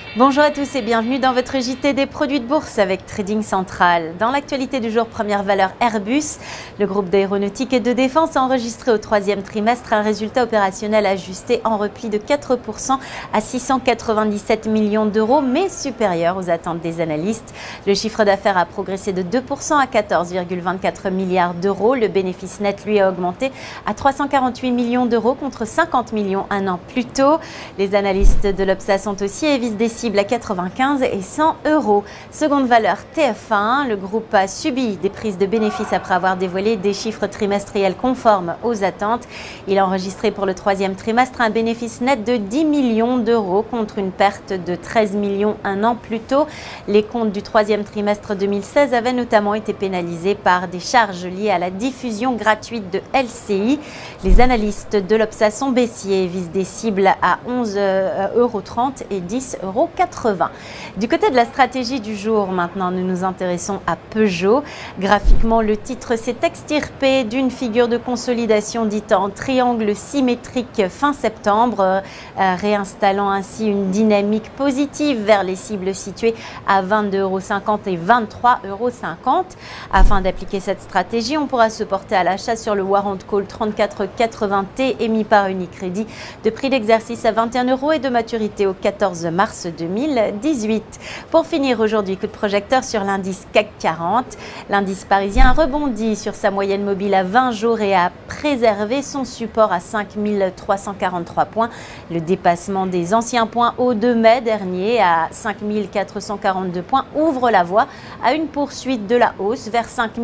Bonjour à tous et bienvenue dans votre JT des produits de bourse avec Trading Central. Dans l'actualité du jour, première valeur Airbus. Le groupe d'aéronautique et de défense a enregistré au troisième trimestre un résultat opérationnel ajusté en repli de 4% à 697 millions d'euros, mais supérieur aux attentes des analystes. Le chiffre d'affaires a progressé de 2% à 14,24 milliards d'euros. Le bénéfice net, lui, a augmenté à 348 millions d'euros contre 50 millions un an plus tôt. Les analystes de l'Obsa sont aussi et visent des cible à 95 et 100 euros. Seconde valeur TF1, le groupe a subi des prises de bénéfices après avoir dévoilé des chiffres trimestriels conformes aux attentes. Il a enregistré pour le troisième trimestre un bénéfice net de 10 millions d'euros contre une perte de 13 millions un an plus tôt. Les comptes du troisième trimestre 2016 avaient notamment été pénalisés par des charges liées à la diffusion gratuite de LCI. Les analystes de l'Obsa sont baissiers et visent des cibles à 11,30 € et 10,80 €. Du côté de la stratégie du jour, maintenant, nous nous intéressons à Peugeot. Graphiquement, le titre s'est extirpé d'une figure de consolidation dite en triangle symétrique fin septembre, réinstallant ainsi une dynamique positive vers les cibles situées à 22,50 € et 23,50 €. Afin d'appliquer cette stratégie, on pourra se porter à l'achat sur le Warrant Call 3480T émis par Unicredit, de prix d'exercice à 21 € et de maturité au 14 mars 2018. Pour finir aujourd'hui, coup de projecteur sur l'indice CAC 40. L'indice parisien rebondit sur sa moyenne mobile à 20 jours et a préservé son support à 5343 points. Le dépassement des anciens points hauts de mai dernier à 5442 points ouvre la voie à une poursuite de la hausse vers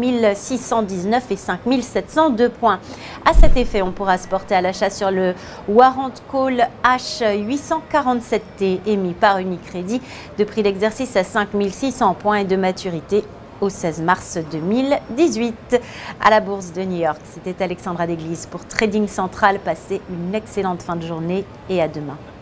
5619 et 5702 points. À cet effet, on pourra se porter à l'achat sur le Warrant Call H847T émis par Unicredit, de prix d'exercice à 5600 points et de maturité au 16 mars 2018. À la bourse de New York, c'était Alexandra Deglise pour Trading Central. Passez une excellente fin de journée et à demain.